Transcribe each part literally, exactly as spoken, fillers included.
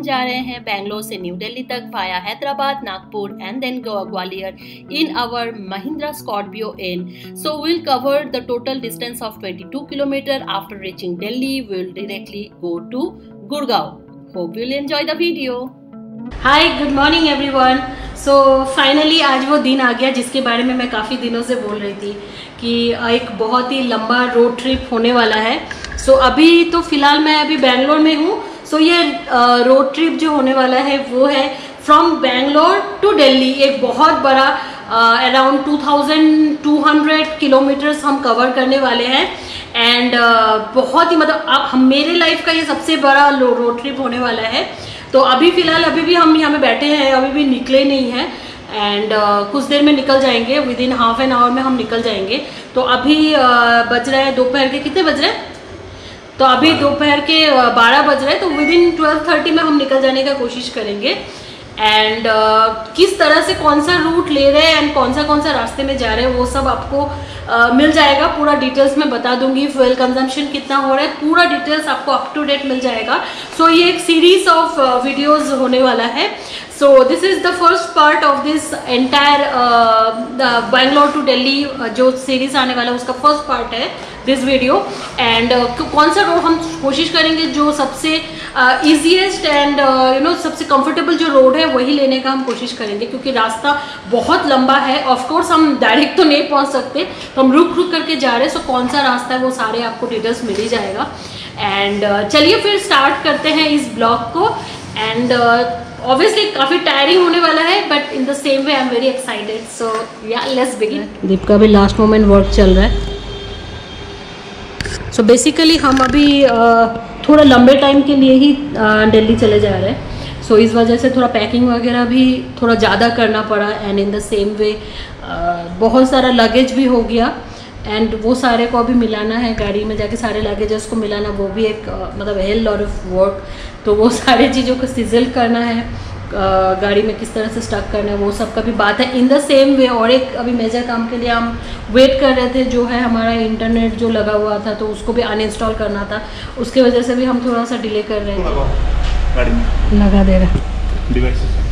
जा रहे हैं बेंगलोर से न्यू दिल्ली तक via Hyderabad, Nagpur and then Gwalior in our Mahindra Scorpio N. So we'll cover the total distance of twenty-two kilometers. After reaching Delhi, we'll directly go to Gurgaon. Hope you'll enjoy the video. Hi, good morning everyone. So finally आज वो दिन आ गया जिसके बारे में मैं काफ़ी दिनों से बोल रही थी कि एक बहुत ही लंबा रोड ट्रिप होने वाला है. सो so, अभी तो फिलहाल मैं अभी बेंगलोर में हूँ. सो so, ये रोड ट्रिप जो होने वाला है वो है फ्रॉम बेंगलोर टू दिल्ली. एक बहुत बड़ा around two thousand two hundred kilometres हम कवर करने वाले हैं. एंड uh, बहुत ही मतलब अब मेरे लाइफ का ये सबसे बड़ा रोड ट्रिप होने वाला है. तो अभी फिलहाल अभी भी हम यहाँ पे बैठे हैं, अभी भी निकले नहीं हैं. एंड uh, कुछ देर में निकल जाएंगे, within half an hour में हम निकल जाएंगे. तो अभी uh, बज रहे हैं दोपहर के कितने बज रहे हैं तो अभी दोपहर के बारह बज रहे हैं. तो विद इन ट्वेल्व थर्टी में हम निकल जाने का कोशिश करेंगे. एंड uh, किस तरह से कौन सा रूट ले रहे हैं एंड कौन सा कौन सा रास्ते में जा रहे हैं वो सब आपको uh, मिल जाएगा. पूरा डिटेल्स में बता दूंगी. फ्यूल कंजम्पशन कितना हो रहा है पूरा डिटेल्स आपको अप टू डेट मिल जाएगा. सो so, ये एक सीरीज ऑफ वीडियोस होने वाला है. So this is the first part of this entire Bangalore to Delhi जो सीरीज आने वाला है उसका फर्स्ट पार्ट है दिस वीडियो. एंड कौन सा रोड हम कोशिश करेंगे जो सबसे इजीएस्ट एंड यू नो सबसे कंफर्टेबल जो रोड है वही लेने का हम कोशिश करेंगे क्योंकि रास्ता बहुत लंबा है. ऑफ कोर्स हम डायरेक्ट तो नहीं पहुंच सकते, तो हम रुक रुक करके जा रहे हैं. सो so, कौन सा रास्ता है वो सारे आपको डिटेल्स मिल ही जाएगा. एंड uh, चलिए फिर स्टार्ट करते हैं इस ब्लॉग को. एंड ऑब्वियसली uh, काफ़ी टायरिंग होने वाला है but in the same way I am very excited. So ya let's begin. दीप का भी लास्ट मोमेंट वर्क चल रहा है. सो so बेसिकली हम अभी uh, थोड़ा लंबे टाइम के लिए ही दिल्ली uh, चले जा रहे हैं. सो so, इस वजह से थोड़ा पैकिंग वगैरह भी थोड़ा ज़्यादा करना पड़ा. And in the same way बहुत सारा लगेज भी हो गया एंड वो सारे को अभी मिलाना है. गाड़ी में जाके सारे लगेजेस को मिलाना वो भी एक uh, मतलब हेल लॉट ऑफ वर्क. तो वो सारे चीज़ों को सिजल करना है, uh, गाड़ी में किस तरह से स्टक करना है वो सब का भी बात है. इन द सेम वे और एक अभी मेजर काम के लिए हम वेट कर रहे थे जो है हमारा इंटरनेट जो लगा हुआ था तो उसको भी अनइंस्टॉल करना था. उसके वजह से भी हम थोड़ा सा डिले कर रहे थे. लगा दे रहा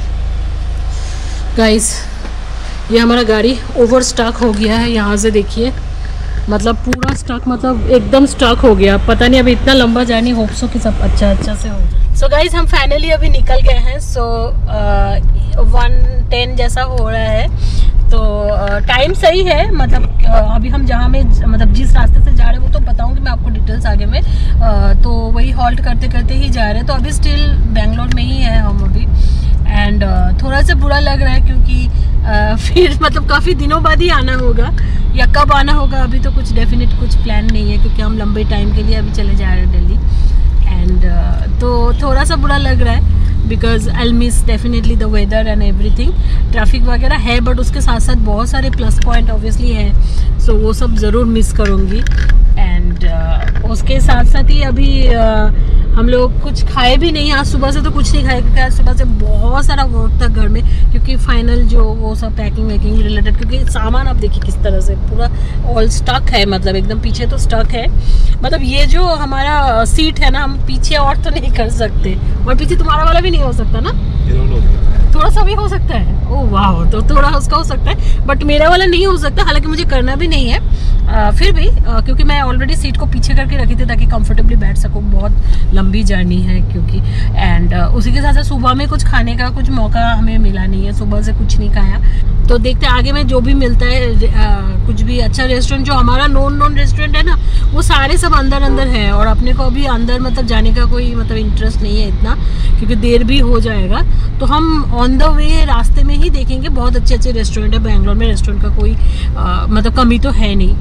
गाइस. ये हमारा गाड़ी ओवर स्टक हो गया है. यहाँ से देखिए मतलब पूरा स्टक मतलब एकदम स्टक हो गया. पता नहीं अभी इतना लंबा जानी होप सो कि सब अच्छा अच्छा से हो जाए. सो गाइस हम फाइनली अभी निकल गए हैं. सो वन टेन जैसा हो रहा है तो टाइम uh, सही है. मतलब uh, अभी हम जहाँ में मतलब जिस रास्ते से जा रहे हैं वो तो बताऊँगी मैं आपको डिटेल्स आगे में. uh, तो वही हॉल्ट करते करते ही जा रहे हैं. तो अभी स्टिल बेंगलोर में ही है हम अभी. एंड uh, थोड़ा सा बुरा लग रहा है क्योंकि uh, फिर मतलब काफ़ी दिनों बाद ही आना होगा या कब आना होगा अभी तो कुछ डेफिनेट कुछ प्लान नहीं है क्योंकि हम लंबे टाइम के लिए अभी चले जा रहे हैं दिल्ली. एंड uh, तो थोड़ा सा बुरा लग रहा है because I miss definitely the weather and everything. Traffic वगैरह है बट उसके साथ साथ बहुत सारे प्लस पॉइंट ऑब्वियसली है. सो so, वो सब ज़रूर मिस करूँगी. एंड uh, उसके साथ साथ ही अभी uh, हम लोग कुछ खाए भी नहीं. आज सुबह से तो कुछ नहीं खाए क्योंकि आज सुबह से बहुत सारा वर्क था घर में क्योंकि फाइनल जो वो सब पैकिंग वैकिंग रिलेटेड क्योंकि सामान आप देखिए किस तरह से पूरा ऑल स्टक है. मतलब एकदम पीछे तो स्टक है. मतलब ये जो हमारा सीट है ना हम पीछे और तो नहीं कर सकते और पीछे तुम्हारा वाला भी नहीं हो सकता ना. थोड़ा सा भी हो सकता है. ओह वाह. तो थोड़ा उसका हो सकता है बट मेरा वाला नहीं हो सकता. हालांकि मुझे करना भी नहीं है आ, फिर भी आ, क्योंकि मैं ऑलरेडी सीट को पीछे करके रखी थी ताकि कंफर्टेबली बैठ सकूँ. बहुत लंबी जर्नी है क्योंकि. एंड उसी के साथ साथ सुबह में कुछ खाने का कुछ मौका हमें मिला नहीं है. सुबह से कुछ नहीं खाया. तो देखते हैं आगे में जो भी मिलता है आ, कुछ भी अच्छा रेस्टोरेंट जो हमारा नॉन नॉन रेस्टोरेंट है ना वो सारे सब अंदर अंदर है. और अपने को अभी अंदर मतलब जाने का कोई मतलब इंटरेस्ट नहीं है इतना क्योंकि देर भी हो जाएगा. तो हम ऑन द वे रास्ते में ही देखेंगे. बहुत अच्छे अच्छे रेस्टोरेंट है बेंगलोर में. रेस्टोरेंट का कोई आ, मतलब कमी तो है नहीं.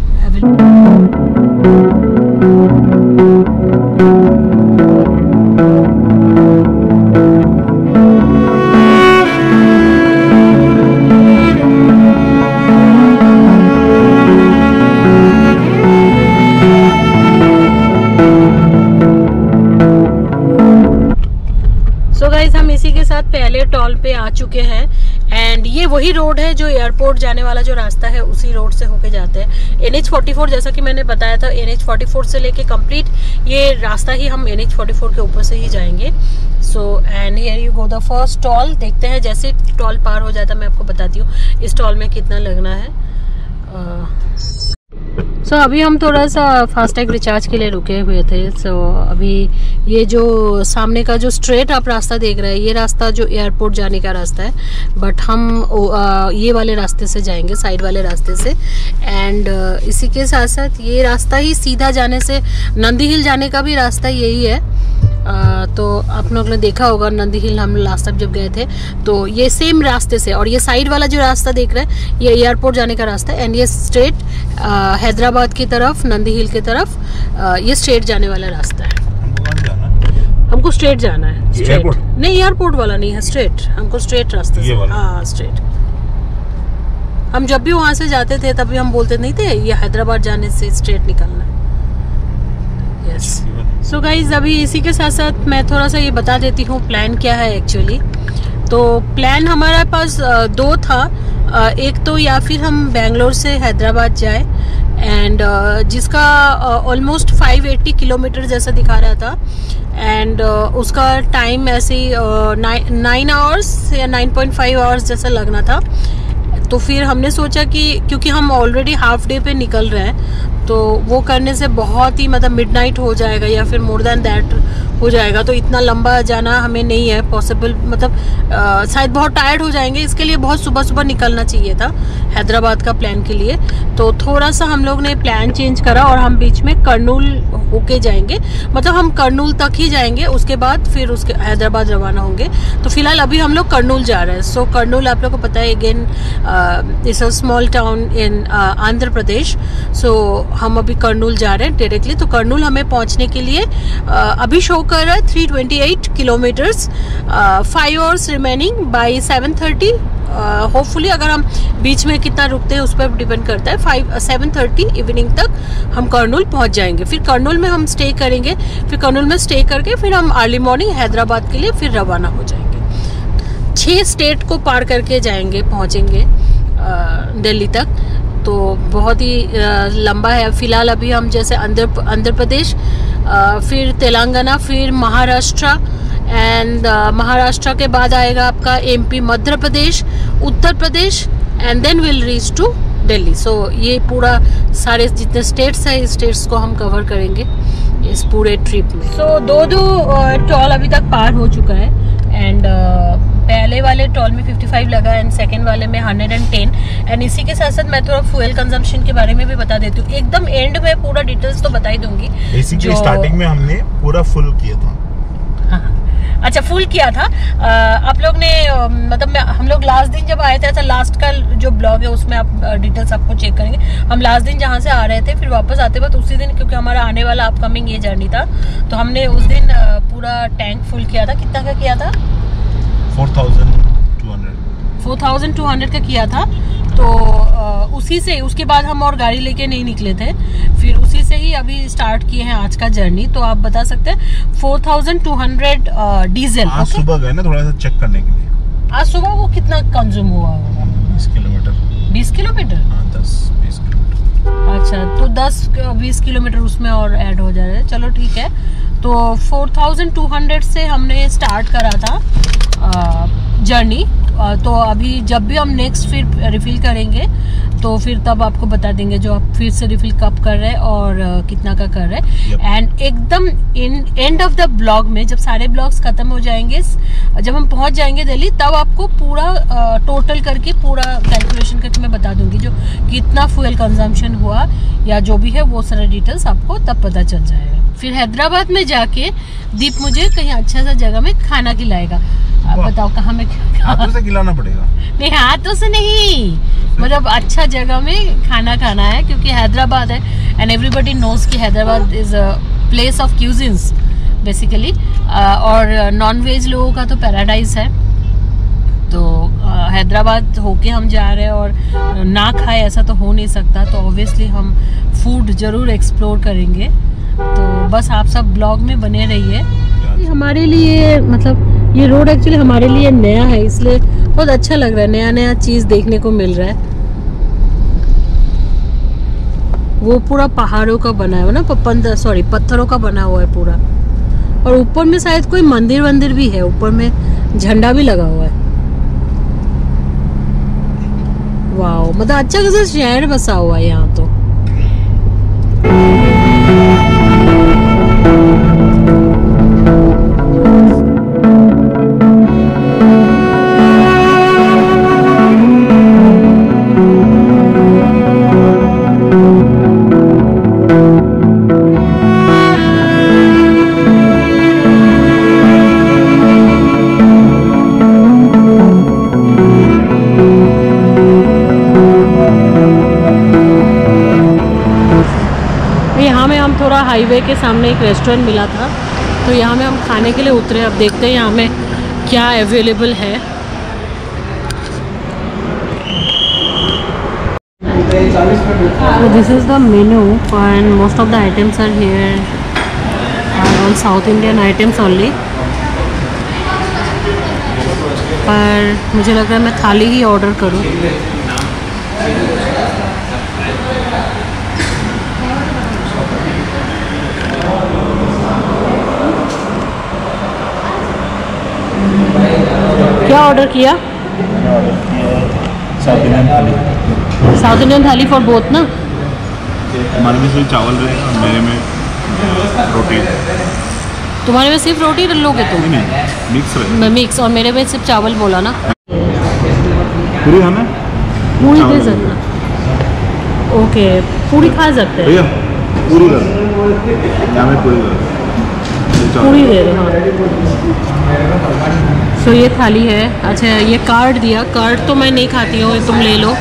इसी के साथ पहले टोल पे आ चुके हैं एंड ये वही रोड है जो एयरपोर्ट जाने वाला जो रास्ता है, उसी रोड से होके जाते हैं। एन एच फोर्टी फोर जैसा कि मैंने बताया था, एन एच फोर्टी फोर से लेके कंप्लीट ये रास्ता ही हम एन एच फोर्टी फोर के ऊपर से ही जाएंगे। So and here you go the first toll. देखते हैं जैसे टोल पार हो जाता है मैं आपको बताती हूँ इस टोल में कितना लगना है। सो so, अभी हम थोड़ा सा फास्टैग रिचार्ज के लिए रुके हुए थे। सो so, अभी ये जो सामने का जो स्ट्रेट आप रास्ता देख रहे हैं, ये रास्ता जो एयरपोर्ट जाने का रास्ता है, बट हम आ, ये वाले रास्ते से जाएंगे, साइड वाले रास्ते से। एंड इसी के साथ साथ ये रास्ता ही सीधा जाने से नंदी हिल जाने का भी रास्ता यही है। आ, तो आप लोग ने देखा होगा नंदी हिल हम लास्ट टाइम जब गए थे, तो ये सेम रास्ते से, और ये साइड वाला जो रास्ता देख रहे हैं ये एयरपोर्ट जाने का रास्ता है। एंड ये स्ट्रेट हैदराबाद की तरफ, नंदी हिल की तरफ आ, ये स्ट्रेट जाने वाला रास्ता है। हमको स्ट्रेट जाना है, स्ट्रेट नहीं, एयरपोर्ट वाला नहीं है, स्ट्रेट, हमको स्ट्रेट रास्ते से। हाँ स्ट्रेट। हम जब भी वहाँ से जाते थे तभी हम बोलते नहीं थे ये हैदराबाद जाने से स्ट्रेट निकलना है। यस। सो गाइज अभी इसी के साथ साथ मैं थोड़ा सा ये बता देती हूँ प्लान क्या है एक्चुअली। तो प्लान हमारे पास दो था, एक तो या फिर हम बेंगलोर से हैदराबाद जाए एंड जिसका ऑलमोस्ट फाइव एटी किलोमीटर जैसा दिखा रहा था एंड uh, उसका टाइम ऐसे ही नाइन आवर्स या नाइन पॉइंट फाइव आवर्स जैसा लगना था। तो फिर हमने सोचा कि क्योंकि हम ऑलरेडी हाफ डे पे निकल रहे हैं तो वो करने से बहुत ही मतलब मिडनाइट हो जाएगा या फिर मोर देन दैट हो जाएगा, तो इतना लंबा जाना हमें नहीं है पॉसिबल, मतलब शायद बहुत टायर्ड हो जाएंगे। इसके लिए बहुत सुबह सुबह निकलना चाहिए था हैदराबाद का प्लान के लिए। तो थोड़ा सा हम लोग ने प्लान चेंज करा और हम बीच में कर्नूल होके जाएंगे, मतलब हम कर्नूल तक ही जाएंगे, उसके बाद फिर उसके हैदराबाद रवाना होंगे। तो फिलहाल अभी हम लोग कर्नूल जा रहे हैं। सो so, कर्नूल आप लोग को पता है again it's a small town in Andhra Pradesh. So हम अभी कर्नूल जा रहे हैं डायरेक्टली। तो कर्नूल हमें पहुंचने के लिए uh, अभी शो कर रहा है three twenty eight kilometres, five hours remaining by seven thirty. Hopefully अगर हम बीच में कितना रुकते हैं उस पर डिपेंड करता है। फाइव सेवन थर्टी इवनिंग तक हम कर्नूल पहुंच जाएंगे। फिर कर्नूल में हम स्टे करेंगे, फिर कर्नूल में स्टे करके फिर हम अर्ली मॉर्निंग हैदराबाद के लिए फिर रवाना हो जाएंगे। छः स्टेट को पार करके जाएंगे, पहुंचेंगे दिल्ली तक। तो बहुत ही लंबा है। फिलहाल अभी हम जैसे आंध्र आंध्र प्रदेश, फिर तेलंगाना, फिर महाराष्ट्र एंड महाराष्ट्र के बाद आएगा आपका MP, Madhya Pradesh, Uttar Pradesh and then will reach to Delhi. So ये पूरा सारे जितने स्टेट्स हैं इस स्टेट्स को हम कवर करेंगे इस पूरे ट्रिप में। सो so, दो दो टोल अभी तक पार हो चुका है एंड uh, पहले वाले टोल में फिफ्टी फाइव लगा एंड सेकंड वाले में वन टेन। एंड इसी के साथ साथ मैं थोड़ा फ्यूल कंजम्पशन के बारे में भी बता देती हूँ। एकदम एंड में पूरा डिटेल्स तो बता ही दूंगी। बेसिकली स्टार्टिंग में हमने पूरा फुल किया था। हाँ अच्छा, फुल किया था। आ, आप लोग ने मतलब हम लोग लास्ट दिन जब आए थे, ऐसा लास्ट का जो ब्लॉग है उसमें आप डिटेल्स आपको चेक करेंगे। हम लास्ट दिन जहाँ से आ रहे थे फिर वापस आते वक्त उसी दिन, क्योंकि हमारा आने वाला अपकमिंग ये जर्नी था, तो हमने उस दिन पूरा टैंक फुल किया था। कितना का किया था? Four thousand two hundred four thousand two hundred का किया था। तो आ, उसी से उसके बाद हम और गाड़ी लेके नहीं निकले थे, फिर उसी से ही अभी स्टार्ट किए हैं आज का जर्नी। तो आप बता सकते हैं four thousand two hundred diesel. आज सुबह गए ना थोड़ा सा चेक करने के लिए। आज सुबह वो कितना कंज्यूम हुआ होगा? बीस किलोमीटर बीस किलोमीटर हाँ दस बीस किलोमीटर। अच्छा, तो दस बीस किलोमीटर उसमें और ऐड हो जा रहा है। चलो ठीक है। तो फोर थाउजेंड टू हंड्रेड से हमने स्टार्ट करा था जर्नी। तो अभी जब भी हम नेक्स्ट फिर रिफिल करेंगे तो फिर तब आपको बता देंगे जो आप फिर से रिफिल कब कर रहे हैं और कितना का कर रहे हैं। एंड एकदम in end of the blog में जब सारे ब्लॉग्स खत्म हो जाएंगे, जब हम पहुंच जाएंगे दिल्ली, तब आपको पूरा टोटल करके पूरा कैलकुलेशन करके मैं बता दूंगी जो कितना फ्यूल कंजम्पशन हुआ या जो भी है वो सारे डिटेल्स आपको तब पता चल जाएगा। फिर हैदराबाद में जाके दीप मुझे कहीं अच्छा सा जगह में खाना खिलाएगा। आप बताओ कहाँ में? हाथों से खिलाना पड़ेगा? नहीं, हाथों से नहीं, मतलब अच्छा जगह में खाना खाना है, क्योंकि हैदराबाद है एंड एवरीबॉडी नोज कि Hyderabad is a place of cuisines basically, और नॉन वेज लोगों का तो पैराडाइज है। तो हैदराबाद होके हम जा रहे हैं और ना खाए ऐसा तो हो नहीं सकता, तो ऑब्वियसली हम फूड जरूर एक्सप्लोर करेंगे। तो बस आप सब ब्लॉग में बने रहिए। हमारे लिए मतलब ये रोड एक्चुअली हमारे लिए नया है, इसलिए बहुत अच्छा लग रहा है, नया नया चीज देखने को मिल रहा है। वो पूरा पहाड़ों का बना है ना, पपन सॉरी पत्थरों का बना हुआ है पूरा, और ऊपर में शायद कोई मंदिर वंदिर भी है, ऊपर में झंडा भी लगा हुआ है। वाओ, मतलब अच्छा खासा शहर बसा हुआ है यहाँ तो। हाईवे के सामने एक रेस्टोरेंट मिला था, तो यहाँ में हम खाने के लिए उतरे। अब देखते हैं यहाँ में क्या अवेलेबल है। This is the menu and most of the items are here are all South Indian items only. पर मुझे लग रहा है मैं थाली ही ऑर्डर करूँ। क्या ऑर्डर किया? ऑर्डर किया South Indian thali. South Indian thali for both ना? हमारे में सिर्फ चावल रहेगा और मेरे में रोटी। तुम्हारे में सिर्फ रोटी लोगे तुम? नहीं, मिक्स रहेगा। मिक्स, और मेरे में सिर्फ चावल बोला ना। पूरी खाना? पूरी दे सकना। ओके, पूरी खा सकते हैं भैया, पूरी कर यहाँ में पूरी कर पूरी दे दो। हाँ, सो so, ये थाली है। अच्छा, ये कार्ड दिया, कार्ड तो मैं नहीं खाती हूँ, तुम ले लो।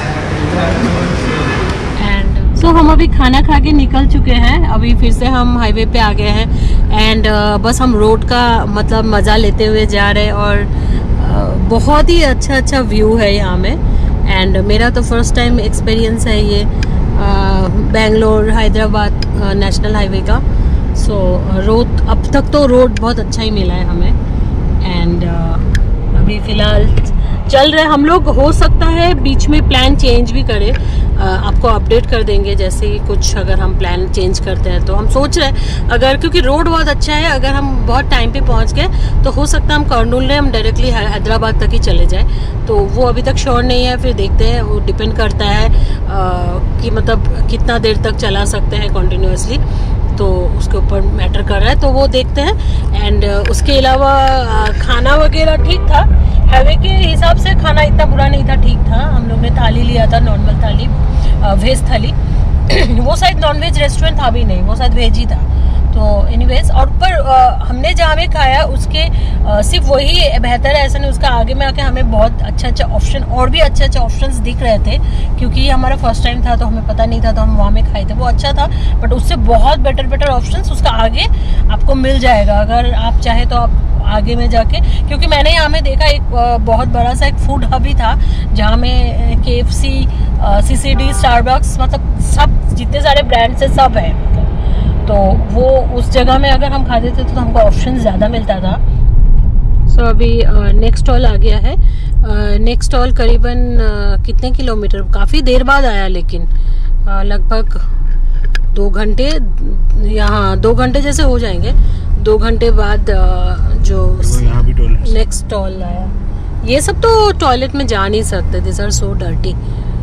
एंड सो so, हम अभी खाना खा के निकल चुके हैं। अभी फिर से हम हाईवे पे आ गए हैं एंड uh, बस हम रोड का मतलब मज़ा लेते हुए जा रहे हैं। और uh, बहुत ही अच्छा अच्छा व्यू है यहाँ में। एंड मेरा तो फर्स्ट टाइम एक्सपीरियंस है ये बेंगलोर हैदराबाद नेशनल हाईवे का। सो so, रोड अब तक तो रोड बहुत अच्छा ही मिला है हमें। एंड uh, अभी फ़िलहाल चल रहे हम लोग। हो सकता है बीच में प्लान चेंज भी करें, uh, आपको अपडेट कर देंगे जैसे ही कुछ अगर हम प्लान चेंज करते हैं। तो हम सोच रहे हैं अगर, क्योंकि रोड बहुत अच्छा है, अगर हम बहुत टाइम पे पहुंच गए तो हो सकता है हम कर्नूल ने हम डायरेक्टली हैदराबाद तक ही चले जाए। तो वो अभी तक श्योर नहीं है, फिर देखते हैं। वो डिपेंड करता है uh, कि मतलब कितना देर तक चला सकते हैं कंटिन्यूसली, तो उसके ऊपर मैटर कर रहा है, तो वो देखते हैं। एंड uh, उसके अलावा uh, खाना वगैरह ठीक था, हाईवे के हिसाब से खाना इतना बुरा नहीं था, ठीक था। हम लोग ने थाली लिया था, नॉर्मल थाली, वेज थाली। वो शायद नॉनवेज रेस्टोरेंट था भी नहीं, वो शायद वेज ही था। तो एनीवेज, और पर आ, हमने जहाँ में खाया उसके आ, सिर्फ वही बेहतर है ऐसा नहीं, उसका आगे में आके हमें बहुत अच्छा अच्छा ऑप्शन और भी अच्छे अच्छे ऑप्शंस दिख रहे थे। क्योंकि ये हमारा फर्स्ट टाइम था तो हमें पता नहीं था, तो हम वहाँ में खाए थे। वो अच्छा था, बट उससे बहुत बेटर बेटर ऑप्शंस उसका आगे आपको मिल जाएगा अगर आप चाहे तो। आप आगे में जाके, क्योंकि मैंने यहाँ में देखा एक बहुत बड़ा सा एक फूड हब ही था जहाँ में के एफ सी, सी सी डी, स्टारबक्स, मतलब सब जितने सारे ब्रांड्स है सब है। तो वो उस जगह में अगर हम खाते थे तो हमको ऑप्शन ज़्यादा मिलता था। सो so, अभी नेक्स्ट स्टॉल आ गया है। नेक्स्ट स्टॉल करीबन uh, कितने किलोमीटर, काफ़ी देर बाद आया, लेकिन uh, लगभग दो घंटे, यहाँ दो घंटे जैसे हो जाएंगे। दो घंटे बाद uh, जो नेक्स्ट स्टॉल आया। ये सब तो टॉयलेट में जा नहीं सकते, this are so dirty.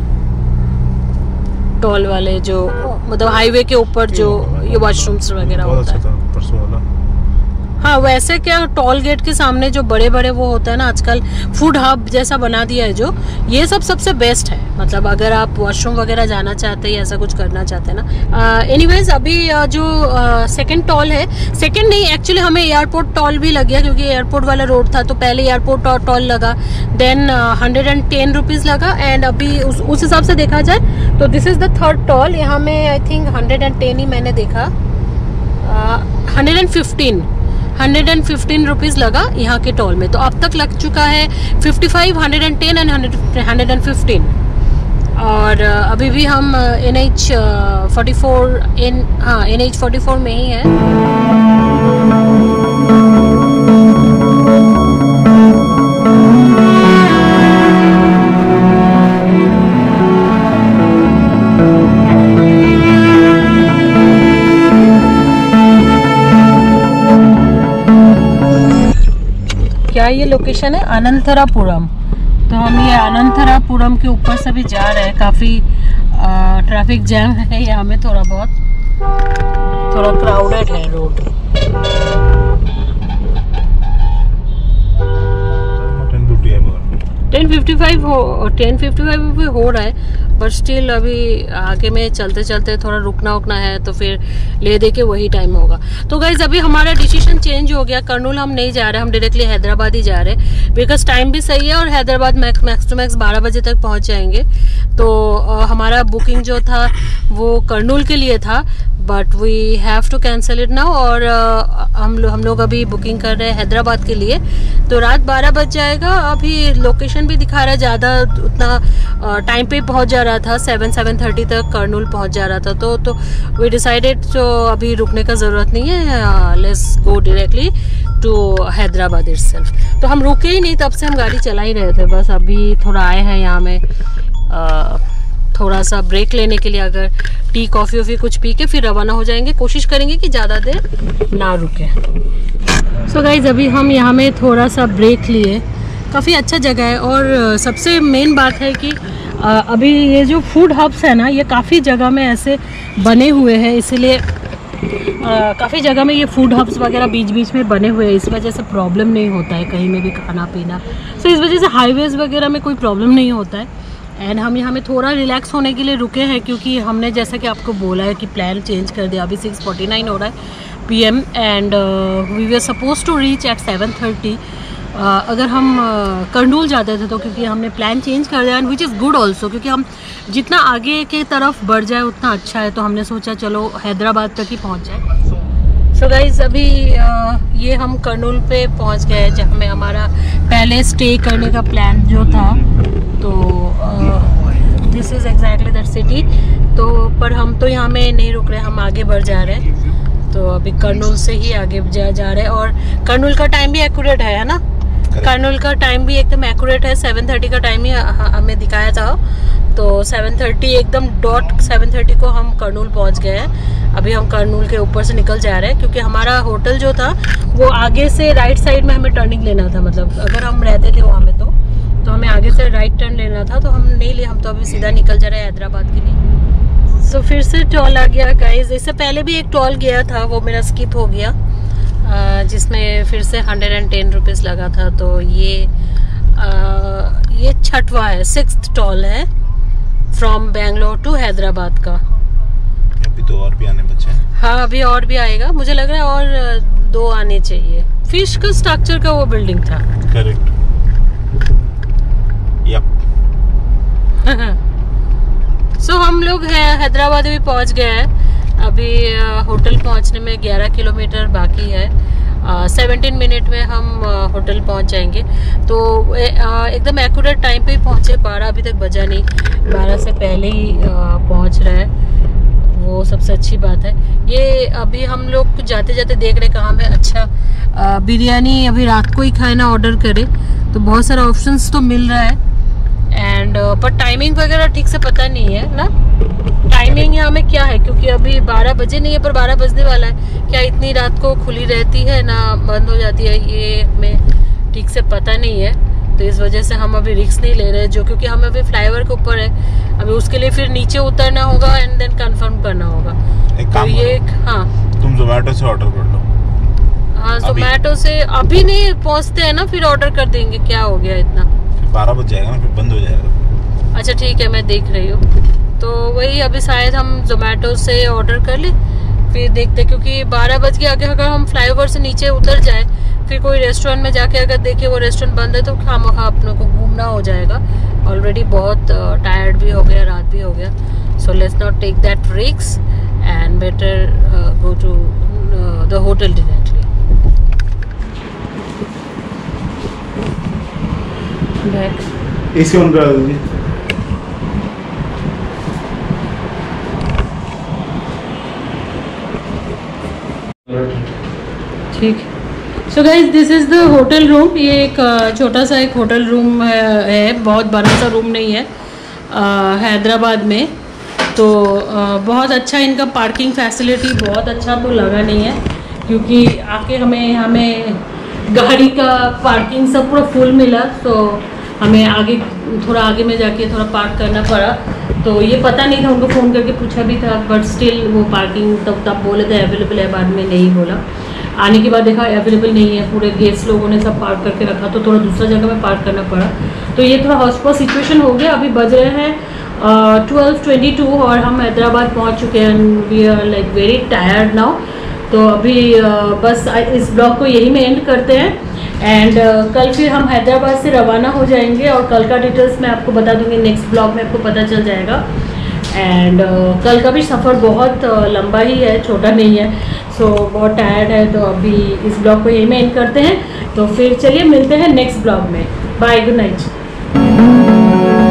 Toll वाले जो मतलब हाईवे के ऊपर जो ये वॉशरूम्स वगैरह होता है। परसों वाला हाँ, वैसे क्या टोल गेट के सामने जो बड़े बड़े वो होता है ना, आजकल फूड हब जैसा बना दिया है जो, ये सब सबसे बेस्ट है। मतलब अगर आप वॉशरूम वगैरह जाना चाहते हैं, ऐसा कुछ करना चाहते हैं ना। एनीवेज, अभी जो सेकंड टोल है, सेकंड नहीं एक्चुअली हमें एयरपोर्ट टोल भी लग गया, क्योंकि एयरपोर्ट वाला रोड था। तो पहले एयरपोर्ट टोल लगा, then hundred and ten rupees लगा। एंड अभी उस उस हिसाब से देखा जाए तो this is the third toll. यहाँ में I think hundred and ten ही मैंने देखा, hundred and fifteen hundred and fifteen rupees लगा यहाँ के टोल में। तो अब तक लग चुका है fifty five, hundred and ten and hundred and fifteen. और अभी भी हम N H forty four N हाँ एन एच फोर्टी फोर में ही है। लोकेशन है अनंतरापुरम। तो हम ये अनंतरापुरम के ऊपर से भी जा रहे हैं। काफ़ी ट्रैफिक जैम है यहाँ में, थोड़ा बहुत थोड़ा क्राउडेड है रोड। टेन फिफ्टी फाइव हो टेन फिफ्टी फाइव भी हो रहा है, बट स्टिल अभी आगे में चलते चलते थोड़ा रुकना उकना है, तो फिर ले दे के वही टाइम होगा। तो गाइज अभी हमारा डिसीजन चेंज हो गया, कर्नूल हम नहीं जा रहे, हम डायरेक्टली हैदराबाद ही जा रहे हैं, बिकॉज टाइम भी सही है और Hyderabad max max to max बारह बजे तक पहुंच जाएंगे। तो आ, हमारा बुकिंग जो था वो कर्नूल के लिए था, but we have to cancel it now. और आ, हम लोग हम लोग अभी बुकिंग कर रहे हैं हैदराबाद के लिए। तो रात बारह बज जाएगा। अभी लोकेशन भी दिखा रहा है, ज़्यादा उतना टाइम पे पहुंच जा रहा था, सेवन सेवन थर्टी तक कर्नूल पहुंच जा रहा था। तो तो वी डिसाइडेड तो अभी रुकने का ज़रूरत नहीं है, let's go directly to Hyderabad itself. तो हम रुके ही नहीं, तब से हम गाड़ी चला ही रहे थे। बस अभी थोड़ा आए हैं यहाँ में आ, थोड़ा सा ब्रेक लेने के लिए, अगर टी कॉफ़ी वॉफ़ी कुछ पी के फिर रवाना हो जाएंगे। कोशिश करेंगे कि ज़्यादा देर ना रुके। सो गाइज अभी हम यहाँ में थोड़ा सा ब्रेक लिए, काफ़ी अच्छा जगह है। और सबसे मेन बात है कि अभी ये जो फूड हब्स है ना, ये काफ़ी जगह में ऐसे बने हुए हैं, इसीलिए काफ़ी जगह में ये फूड हब्स वगैरह बीच बीच में बने हुए हैं, इस वजह से प्रॉब्लम नहीं होता है कहीं में भी खाना पीना। सो so, इस वजह से हाईवेज़ वगैरह में कोई प्रॉब्लम नहीं होता है। एंड हम यहाँ में थोड़ा रिलैक्स होने के लिए रुके हैं, क्योंकि हमने जैसा कि आपको बोला है कि प्लान चेंज कर दिया। अभी सिक्स फोर्टी नाइन हो रहा है P M and we were supposed to reach at seven thirty. अगर हम uh, कर्नूल जाते थे तो, क्योंकि हमने प्लान चेंज कर दिया, and which is good also, क्योंकि हम जितना आगे के तरफ बढ़ जाए उतना अच्छा है। तो हमने सोचा चलो हैदराबाद तक ही पहुँच जाए। सो so गाइज अभी uh, ये हम कर्नूल पे पहुँच गए हैं, जहाँ में हमारा पहले स्टे करने का प्लान जो था। तो this is exactly that city. तो पर हम तो यहाँ में नहीं रुक रहे, हम आगे बढ़ जा रहे हैं। तो अभी कर्नूल से ही आगे जा जा रहे हैं। और कर्नूल का टाइम भी एक्यूरेट है, है ना? कर्नूल का टाइम भी एकदम एक्यूरेट है, सेवन थर्टी का टाइम ही हमें दिखाया था। तो सेवन थर्टी एकदम डॉट सेवन थर्टी को हम कर्नूल पहुँच गए हैं। अभी हम कर्नूल के ऊपर से निकल जा रहे हैं, क्योंकि हमारा होटल जो था वो आगे से राइट साइड में हमें टर्निंग लेना था। मतलब अगर हम रहते थे वहाँ में तो तो हमें आगे से राइट टर्न लेना था, तो हम नहीं लिए, हम तो अभी सीधा निकल जा रहे हैं हैदराबाद के लिए। सो so, फिर से टॉल आ गया गाइस। इससे पहले भी एक टॉल गया था, वो मेरा स्किप हो गया, जिसमें फिर से हंड्रेड एंड टेन रुपीज़ लगा था। तो ये आ, ये छठवा है, सिक्स्थ टॉल है फ्रॉम बेंगलोर टू हैदराबाद का। अभी तो और भी आने बचे हैं। हाँ अभी और भी आएगा, मुझे लग रहा है और दो आने चाहिए। फिश का स्ट्रक्चर का वो बिल्डिंग था। करेक्ट। सो so, हम लोग हैं हैदराबाद भी पहुंच गए हैं। अभी होटल पहुंचने में ग्यारह किलोमीटर बाकी है। सेवनटीन मिनट में हम होटल पहुंच जाएंगे। तो एकदम एक्यूरेट टाइम पे ही पहुंचे, बारह अभी तक बजा नहीं, बारह से पहले ही पहुंच रहे हैं, वो सबसे अच्छी बात है। ये अभी हम लोग जाते जाते देख रहे कहाँ में अच्छा बिरयानी अभी रात को ही खाना ऑर्डर करे, तो बहुत सारा ऑप्शंस तो मिल रहा है। एंड uh, पर टाइमिंग वगैरह ठीक से पता नहीं है ना, टाइमिंग यहाँ में क्या है, क्योंकि अभी बारह बजे नहीं है पर बारह बजने वाला है। क्या इतनी रात को खुली रहती है ना बंद हो जाती है, ये हमें ठीक से पता नहीं है। तो इस वजह से हम अभी रिस्क नहीं ले रहे, जो क्योंकि हम अभी फ्लाईओवर के ऊपर है, अभी उसके लिए फिर नीचे उतरना होगा एंड देन कंफर्म करना होगा। एक तो ये हाँ तुम जोमेटो से ऑर्डर कर लो। हाँ जोमेटो से अभी नहीं पहुँचते हैं ना, फिर ऑर्डर कर देंगे। क्या हो गया इतना, बारह बज जाएगा ना, फिर बंद हो जाएगा। अच्छा ठीक है, मैं देख रही हूँ। तो वही अभी शायद हम जोमेटो से ऑर्डर कर ले, फिर देखते, क्योंकि बारह बज के आगे अगर हम फ्लाईओवर से नीचे उतर जाए, फिर कोई रेस्टोरेंट में जाके अगर देखे वो रेस्टोरेंट बंद है, तो खामखा अपने को घूमना हो जाएगा। ऑलरेडी बहुत टायर्ड भी हो गया, रात भी हो गया। So let's not take that risk and better go to the hotel directly. AC on करा दीजिए। ठीक। So guys this is the hotel room. ये एक छोटा सा एक होटल रूम है, बहुत बड़ा सा रूम नहीं है हैदराबाद में। तो uh, बहुत अच्छा इनका पार्किंग फैसिलिटी बहुत अच्छा तो लगा नहीं है, क्योंकि आके हमें हमें गाड़ी का पार्किंग सब पूरा फुल मिला, तो हमें आगे थोड़ा आगे में जाके थोड़ा पार्क करना पड़ा। तो ये पता नहीं था, उनको फ़ोन करके पूछा भी था, बट स्टिल वो पार्किंग तब तब बोले थे अवेलेबल है, बाद में नहीं बोला। आने के बाद देखा अवेलेबल नहीं है, पूरे गेस्ट लोगों ने सब पार्क करके रखा, तो थोड़ा दूसरा जगह में पार्क करना पड़ा। तो ये थोड़ा हॉस्पिटल सिचुएशन हो गया। अभी बज रहे हैं ट्वेल्व ट्वेंटी टू और हम हैदराबाद पहुंच चुके हैं and we are like very tired now. तो अभी uh, बस इस ब्लॉग को यही में एंड करते हैं एंड uh, कल फिर हम हैदराबाद से रवाना हो जाएंगे और कल का डिटेल्स मैं आपको बता दूंगी, नेक्स्ट ब्लॉग में आपको पता चल जाएगा। एंड uh, कल का भी सफ़र बहुत uh, लंबा ही है, छोटा नहीं है, सो so, बहुत टायर्ड है। तो अभी इस ब्लॉग को यही में एंड करते हैं, तो फिर चलिए मिलते हैं नेक्स्ट ब्लॉग में। Bye, good night.